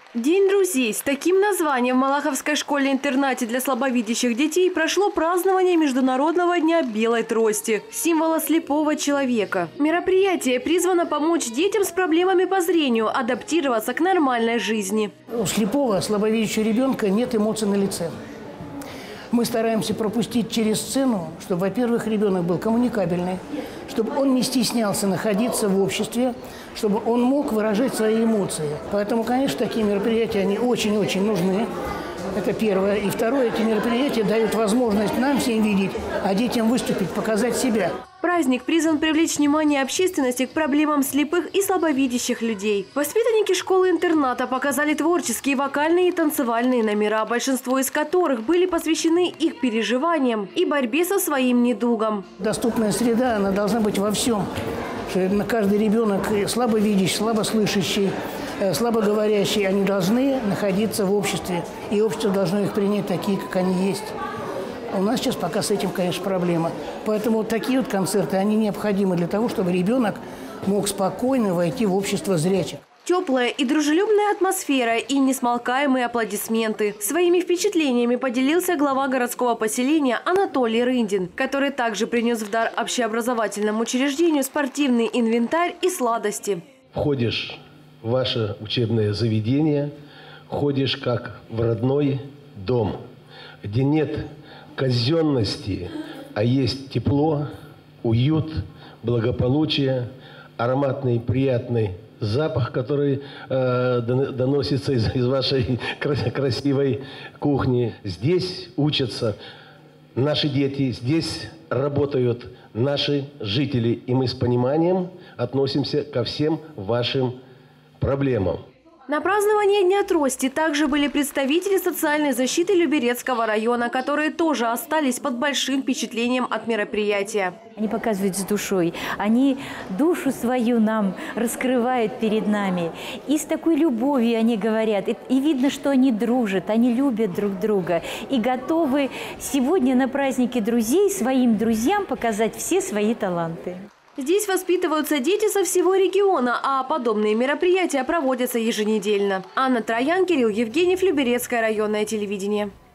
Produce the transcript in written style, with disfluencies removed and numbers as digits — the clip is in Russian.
День друзей. С таким названием в Малаховской школе-интернате для слабовидящих детей прошло празднование Международного дня белой трости – символа слепого человека. Мероприятие призвано помочь детям с проблемами по зрению адаптироваться к нормальной жизни. У слепого, слабовидящего ребенка нет эмоций на лице. Мы стараемся пропустить через сцену, чтобы, во-первых, ребенок был коммуникабельный, чтобы он не стеснялся находиться в обществе, чтобы он мог выражать свои эмоции. Поэтому, конечно, такие мероприятия, они очень-очень нужны. Это первое. И второе, эти мероприятия дают возможность нам всем видеть, а детям выступить, показать себя. Праздник призван привлечь внимание общественности к проблемам слепых и слабовидящих людей. Воспитанники школы-интерната показали творческие вокальные и танцевальные номера, большинство из которых были посвящены их переживаниям и борьбе со своим недугом. Доступная среда, она должна быть во всем. Что каждый ребенок, слабовидящий, слабослышащий, слабоговорящий, они должны находиться в обществе. И общество должно их принять такие, как они есть. У нас сейчас пока с этим, конечно, проблема. Поэтому вот такие вот концерты, они необходимы для того, чтобы ребенок мог спокойно войти в общество зрячих. Теплая и дружелюбная атмосфера и несмолкаемые аплодисменты. Своими впечатлениями поделился глава городского поселения Анатолий Рындин, который также принес в дар общеобразовательному учреждению спортивный инвентарь и сладости. Входишь в ваше учебное заведение, ходишь как в родной дом, где нет казенности, а есть тепло, уют, благополучие, ароматный приятный запах, который доносится из вашей красивой кухни. Здесь учатся наши дети, здесь работают наши жители, и мы с пониманием относимся ко всем вашим проблемам. На праздновании Дня трости также были представители социальной защиты Люберецкого района, которые тоже остались под большим впечатлением от мероприятия. Они показывают с душой, они душу свою нам раскрывают перед нами. И с такой любовью они говорят. И видно, что они дружат, они любят друг друга. И готовы сегодня на празднике друзей своим друзьям показать все свои таланты. Здесь воспитываются дети со всего региона, а подобные мероприятия проводятся еженедельно. Анна Троян, Кирилл Евгеньев, Люберецкое районное телевидение.